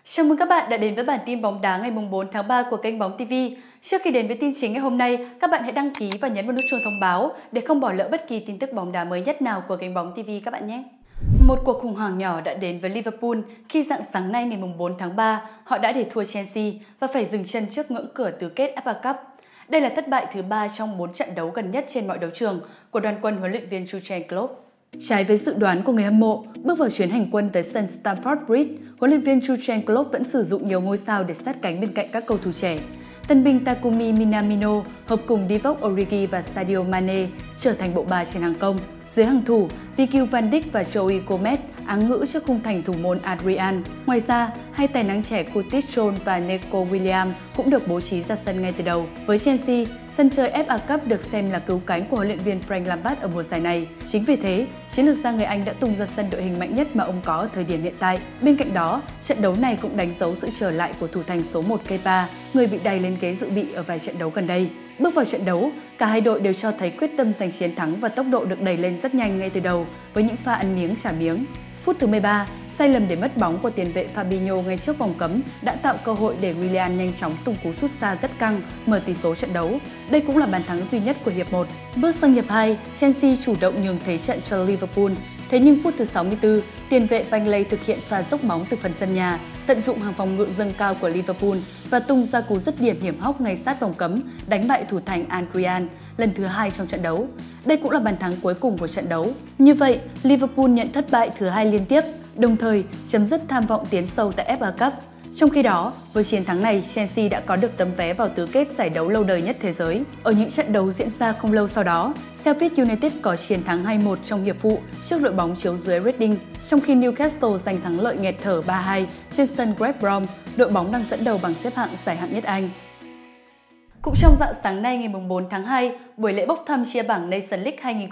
Chào mừng các bạn đã đến với bản tin bóng đá ngày 4 tháng 3 của kênh Bóng TV. Trước khi đến với tin chính ngày hôm nay, các bạn hãy đăng ký và nhấn vào nút chuông thông báo để không bỏ lỡ bất kỳ tin tức bóng đá mới nhất nào của kênh Bóng TV các bạn nhé. Một cuộc khủng hoảng nhỏ đã đến với Liverpool khi rạng sáng nay ngày 4 tháng 3, họ đã để thua Chelsea và phải dừng chân trước ngưỡng cửa tứ kết FA Cup. Đây là thất bại thứ 3 trong 4 trận đấu gần nhất trên mọi đấu trường của đoàn quân huấn luyện viên Jurgen Klopp. Trái với dự đoán của người hâm mộ, bước vào chuyến hành quân tới sân Stamford Bridge, huấn luyện viên Jurgen Klopp vẫn sử dụng nhiều ngôi sao để sát cánh bên cạnh các cầu thủ trẻ. Tân binh Takumi Minamino hợp cùng Divock Origi và Sadio Mane trở thành bộ ba trên hàng công. Dưới hàng thủ, Virgil van Dijk và Joey Gomez áng ngữ trước khung thành thủ môn Adrian. Ngoài ra, hai tài năng trẻ Curtis Jones và Neco Williams cũng được bố trí ra sân ngay từ đầu. Với Chelsea, sân chơi FA Cup được xem là cứu cánh của huấn luyện viên Frank Lampard ở mùa giải này. Chính vì thế, chiến lược gia người Anh đã tung ra sân đội hình mạnh nhất mà ông có ở thời điểm hiện tại. Bên cạnh đó, trận đấu này cũng đánh dấu sự trở lại của thủ thành số 1 Kepa, người bị đày lên ghế dự bị ở vài trận đấu gần đây. Bước vào trận đấu, cả hai đội đều cho thấy quyết tâm giành chiến thắng và tốc độ được đẩy lên rất nhanh ngay từ đầu với những pha ăn miếng trả miếng. Phút thứ 13, sai lầm để mất bóng của tiền vệ Fabinho ngay trước vòng cấm đã tạo cơ hội để Willian nhanh chóng tung cú sút xa rất căng, mở tỷ số trận đấu. Đây cũng là bàn thắng duy nhất của hiệp 1. Bước sang hiệp 2, Chelsea chủ động nhường thế trận cho Liverpool. Thế nhưng phút thứ 64, tiền vệ Bailey thực hiện pha dốc bóng từ phần sân nhà, tận dụng hàng phòng ngự dâng cao của Liverpool và tung ra cú dứt điểm hiểm hóc ngay sát vòng cấm, đánh bại thủ thành Adrian lần thứ 2 trong trận đấu. Đây cũng là bàn thắng cuối cùng của trận đấu. Như vậy, Liverpool nhận thất bại thứ 2 liên tiếp, đồng thời chấm dứt tham vọng tiến sâu tại FA Cup. Trong khi đó, với chiến thắng này, Chelsea đã có được tấm vé vào tứ kết giải đấu lâu đời nhất thế giới. Ở những trận đấu diễn ra không lâu sau đó, Sheffield United có chiến thắng 2-1 trong hiệp phụ trước đội bóng chiếu dưới Reading, trong khi Newcastle giành thắng lợi nghẹt thở 3-2 trên sân West Brom, đội bóng đang dẫn đầu bảng xếp hạng giải hạng nhất Anh. Cũng trong rạng sáng nay ngày 4 tháng 2, buổi lễ bốc thăm chia bảng Nations League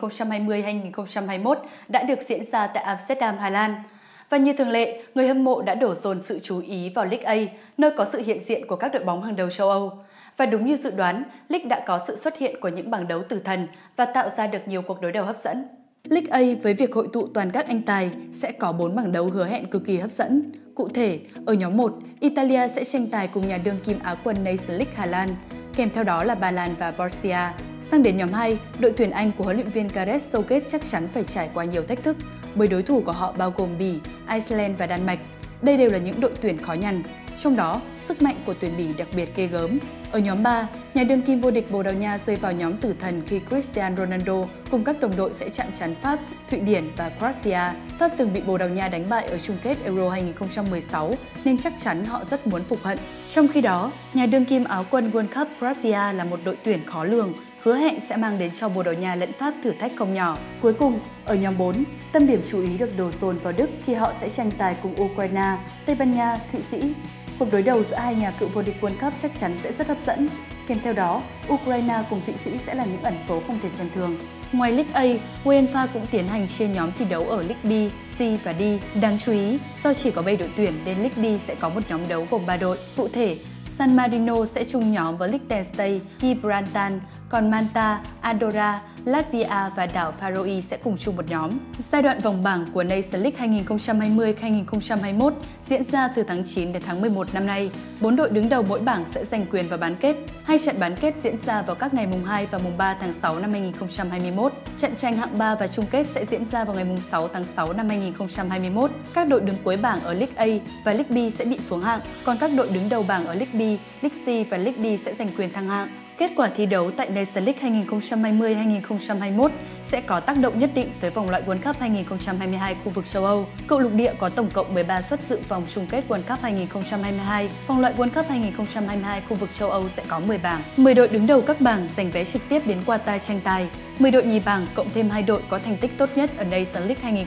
2020-2021 đã được diễn ra tại Amsterdam, Hà Lan. Và như thường lệ, người hâm mộ đã đổ dồn sự chú ý vào League A, nơi có sự hiện diện của các đội bóng hàng đầu châu Âu. Và đúng như dự đoán, League đã có sự xuất hiện của những bảng đấu tử thần và tạo ra được nhiều cuộc đối đầu hấp dẫn. League A với việc hội tụ toàn các anh tài sẽ có 4 bảng đấu hứa hẹn cực kỳ hấp dẫn. Cụ thể, ở nhóm 1, Italia sẽ tranh tài cùng nhà đương kim Á quân Nations League Hà Lan, kèm theo đó là Ba Lan và Borussia. Sang đến nhóm 2, đội tuyển Anh của huấn luyện viên Gareth Southgate chắc chắn phải trải qua nhiều thách thức, bởi đối thủ của họ bao gồm Bỉ, Iceland và Đan Mạch. Đây đều là những đội tuyển khó nhằn, trong đó sức mạnh của tuyển Bỉ đặc biệt ghê gớm. Ở nhóm 3, nhà đương kim vô địch Bồ Đào Nha rơi vào nhóm tử thần khi Cristiano Ronaldo cùng các đồng đội sẽ chạm trán Pháp, Thụy Điển và Croatia. Pháp từng bị Bồ Đào Nha đánh bại ở chung kết Euro 2016 nên chắc chắn họ rất muốn phục hận. Trong khi đó, nhà đương kim Áo quân World Cup Croatia là một đội tuyển khó lường, hứa hẹn sẽ mang đến cho Bồ Đào Nha lẫn Pháp thử thách không nhỏ. Cuối cùng, ở nhóm 4, tâm điểm chú ý được đổ dồn vào Đức khi họ sẽ tranh tài cùng Ukraine, Tây Ban Nha, Thụy Sĩ. Cuộc đối đầu giữa hai nhà cựu vô địch World Cup chắc chắn sẽ rất hấp dẫn. Kèm theo đó, Ukraine cùng Thụy Sĩ sẽ là những ẩn số không thể xem thường. Ngoài League A, UEFA cũng tiến hành chia nhóm thi đấu ở League B, C và D. Đáng chú ý, do chỉ có 7 đội tuyển nên League D sẽ có một nhóm đấu gồm 3 đội. Cụ thể, San Marino sẽ chung nhóm với Liechtenstein, Gibraltar, còn Malta, Andorra, Latvia và đảo Faroe sẽ cùng chung một nhóm. Giai đoạn vòng bảng của Nations League 2020-2021 diễn ra từ tháng 9 đến tháng 11 năm nay. 4 đội đứng đầu mỗi bảng sẽ giành quyền vào bán kết. Hai trận bán kết diễn ra vào các ngày mùng 2 và mùng 3 tháng 6 năm 2021. Trận tranh hạng 3 và chung kết sẽ diễn ra vào ngày mùng 6 tháng 6 năm 2021. Các đội đứng cuối bảng ở League A và League B sẽ bị xuống hạng, còn các đội đứng đầu bảng ở League B, League C và League D sẽ giành quyền thăng hạng. Kết quả thi đấu tại Nations League 2020-2021 sẽ có tác động nhất định tới vòng loại World Cup 2022 khu vực châu Âu. Cựu lục địa có tổng cộng 13 suất dự vòng chung kết World Cup 2022. Vòng loại World Cup 2022 khu vực châu Âu sẽ có 10 bảng. 10 đội đứng đầu các bảng giành vé trực tiếp đến Qatar tranh tài. 10 đội nhì bảng cộng thêm 2 đội có thành tích tốt nhất ở Nations League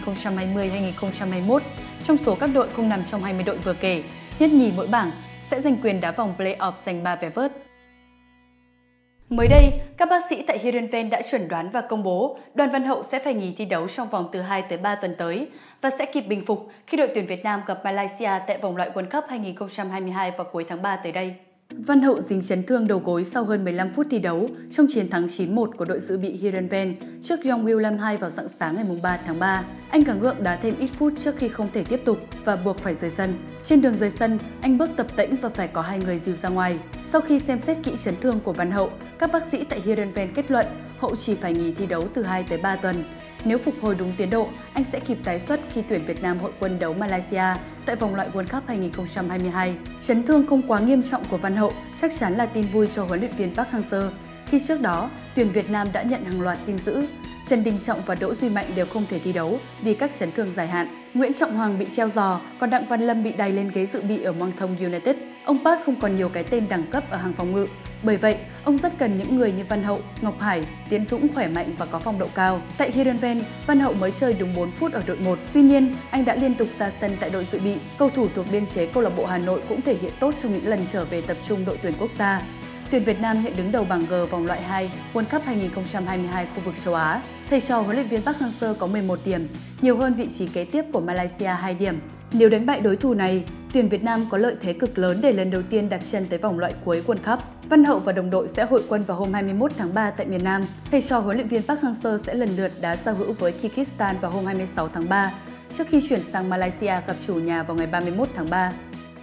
2020-2021. Trong số các đội không nằm trong 20 đội vừa kể, nhất nhì mỗi bảng sẽ giành quyền đá vòng play-off giành 3 vé vớt. Mới đây, các bác sĩ tại Heerenveen đã chẩn đoán và công bố Đoàn Văn Hậu sẽ phải nghỉ thi đấu trong vòng từ 2 tới 3 tuần tới và sẽ kịp bình phục khi đội tuyển Việt Nam gặp Malaysia tại vòng loại World Cup 2022 vào cuối tháng 3 tới đây. Văn Hậu dính chấn thương đầu gối sau hơn 15 phút thi đấu trong chiến thắng 9-1 của đội dự bị Heerenveen trước Young Willem II vào rạng sáng ngày 3 tháng 3. Anh gắng gượng đá thêm ít phút trước khi không thể tiếp tục và buộc phải rời sân. Trên đường rời sân, anh bước tập tễnh và phải có 2 người dìu ra ngoài. Sau khi xem xét kỹ chấn thương của Văn Hậu, các bác sĩ tại Heerenveen kết luận Hậu chỉ phải nghỉ thi đấu từ 2 tới 3 tuần. Nếu phục hồi đúng tiến độ, anh sẽ kịp tái xuất khi tuyển Việt Nam hội quân đấu Malaysia tại vòng loại World Cup 2022. Chấn thương không quá nghiêm trọng của Văn Hậu chắc chắn là tin vui cho huấn luyện viên Park Hang-seo, khi trước đó tuyển Việt Nam đã nhận hàng loạt tin dữ. Trần Đình Trọng và Đỗ Duy Mạnh đều không thể thi đấu vì các chấn thương dài hạn. Nguyễn Trọng Hoàng bị treo giò, còn Đặng Văn Lâm bị đày lên ghế dự bị ở Mong Thong United. Ông Park không còn nhiều cái tên đẳng cấp ở hàng phòng ngự. Bởi vậy, ông rất cần những người như Văn Hậu, Ngọc Hải, Tiến Dũng khỏe mạnh và có phong độ cao. Tại Heerenveen, Văn Hậu mới chơi đúng 4 phút ở đội 1. Tuy nhiên, anh đã liên tục ra sân tại đội dự bị. Cầu thủ thuộc biên chế câu lạc bộ Hà Nội cũng thể hiện tốt trong những lần trở về tập trung đội tuyển quốc gia. Tuyển Việt Nam hiện đứng đầu bảng G vòng loại 2 World Cup 2022 khu vực châu Á. Thầy trò huấn luyện viên Park Hang-seo có 11 điểm, nhiều hơn vị trí kế tiếp của Malaysia 2 điểm. Nếu đánh bại đối thủ này, tuyển Việt Nam có lợi thế cực lớn để lần đầu tiên đặt chân tới vòng loại cuối World Cup. Văn Hậu và đồng đội sẽ hội quân vào hôm 21 tháng 3 tại miền Nam. Thầy trò huấn luyện viên Park Hang-seo sẽ lần lượt đá giao hữu với Kyrgyzstan vào hôm 26 tháng 3, trước khi chuyển sang Malaysia gặp chủ nhà vào ngày 31 tháng 3.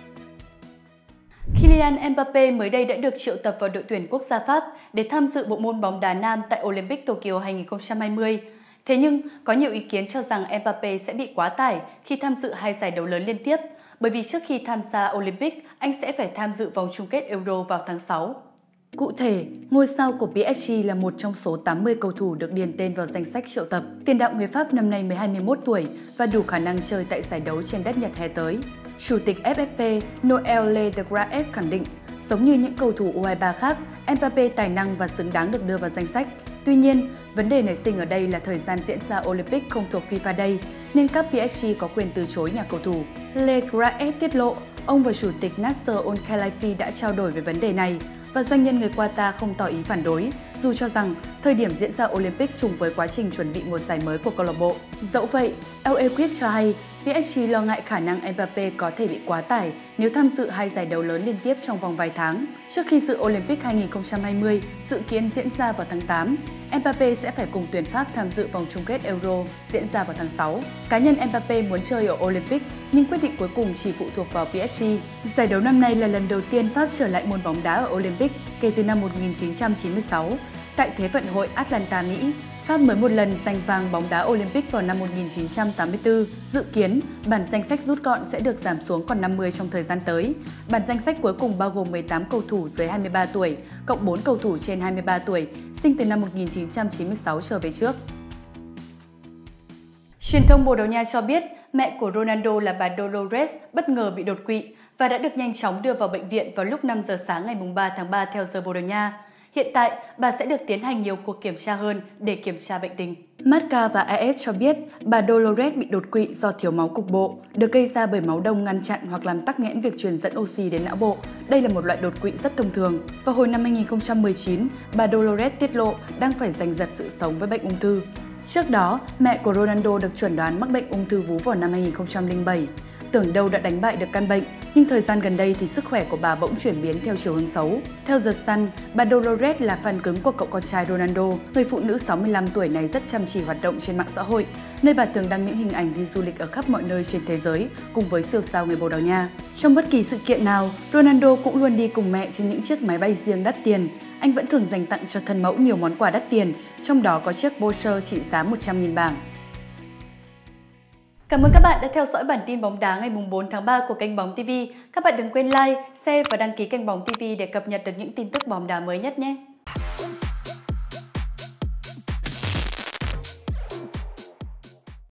Kylian Mbappé mới đây đã được triệu tập vào đội tuyển quốc gia Pháp để tham dự bộ môn bóng đá nam tại Olympic Tokyo 2020. Thế nhưng, có nhiều ý kiến cho rằng Mbappé sẽ bị quá tải khi tham dự 2 giải đấu lớn liên tiếp, bởi vì trước khi tham gia Olympic, anh sẽ phải tham dự vòng chung kết Euro vào tháng 6. Cụ thể, ngôi sao của PSG là một trong số 80 cầu thủ được điền tên vào danh sách triệu tập. Tiền đạo người Pháp năm nay mới 21 tuổi và đủ khả năng chơi tại giải đấu trên đất Nhật hè tới. Chủ tịch FFP Noël Le Graef khẳng định, giống như những cầu thủ U23 khác, Mbappé tài năng và xứng đáng được đưa vào danh sách. Tuy nhiên, vấn đề nảy sinh ở đây là thời gian diễn ra Olympic không thuộc FIFA Day, nên các PSG có quyền từ chối nhà cầu thủ. Le Graef tiết lộ, ông và Chủ tịch Nasser Al-Khelaifi đã trao đổi về vấn đề này, và doanh nhân người Qatar không tỏ ý phản đối, dù cho rằng thời điểm diễn ra Olympic trùng với quá trình chuẩn bị một giải mới của câu lạc bộ. Dẫu vậy, El Equipe cho hay PSG lo ngại khả năng Mbappé có thể bị quá tải nếu tham dự 2 giải đấu lớn liên tiếp trong vòng vài tháng. Trước khi dự Olympic 2020 dự kiến diễn ra vào tháng 8, Mbappé sẽ phải cùng tuyển Pháp tham dự vòng chung kết Euro diễn ra vào tháng 6. Cá nhân Mbappé muốn chơi ở Olympic, nhưng quyết định cuối cùng chỉ phụ thuộc vào PSG. Giải đấu năm nay là lần đầu tiên Pháp trở lại môn bóng đá ở Olympic kể từ năm 1996. Tại Thế vận hội Atlanta, Mỹ, Pháp mới một lần giành vàng bóng đá Olympic vào năm 1984. Dự kiến, bản danh sách rút gọn sẽ được giảm xuống còn 50 trong thời gian tới. Bản danh sách cuối cùng bao gồm 18 cầu thủ dưới 23 tuổi, cộng 4 cầu thủ trên 23 tuổi, sinh từ năm 1996 trở về trước. Truyền thông Bồ Đào Nha cho biết, mẹ của Ronaldo là bà Dolores bất ngờ bị đột quỵ và đã được nhanh chóng đưa vào bệnh viện vào lúc 5 giờ sáng ngày 3 tháng 3 theo giờ Bồ Đào Nha. Hiện tại, bà sẽ được tiến hành nhiều cuộc kiểm tra hơn để kiểm tra bệnh tình. Marca và AS cho biết bà Dolores bị đột quỵ do thiếu máu cục bộ, được gây ra bởi máu đông ngăn chặn hoặc làm tắc nghẽn việc truyền dẫn oxy đến não bộ. Đây là một loại đột quỵ rất thông thường. Vào hồi năm 2019, bà Dolores tiết lộ đang phải giành giật sự sống với bệnh ung thư. Trước đó, mẹ của Ronaldo được chẩn đoán mắc bệnh ung thư vú vào năm 2007. Tưởng đâu đã đánh bại được căn bệnh, nhưng thời gian gần đây thì sức khỏe của bà bỗng chuyển biến theo chiều hướng xấu. Theo The Sun, bà Dolores là fan cứng của cậu con trai Ronaldo. Người phụ nữ 65 tuổi này rất chăm chỉ hoạt động trên mạng xã hội, nơi bà thường đăng những hình ảnh đi du lịch ở khắp mọi nơi trên thế giới cùng với siêu sao người Bồ Đào Nha. Trong bất kỳ sự kiện nào, Ronaldo cũng luôn đi cùng mẹ trên những chiếc máy bay riêng đắt tiền. Anh vẫn thường dành tặng cho thân mẫu nhiều món quà đắt tiền, trong đó có chiếc Porsche trị giá 100.000 bảng. Cảm ơn các bạn đã theo dõi bản tin bóng đá ngày 4 tháng 3 của kênh Bóng TV. Các bạn đừng quên like, share và đăng ký kênh Bóng TV để cập nhật được những tin tức bóng đá mới nhất nhé.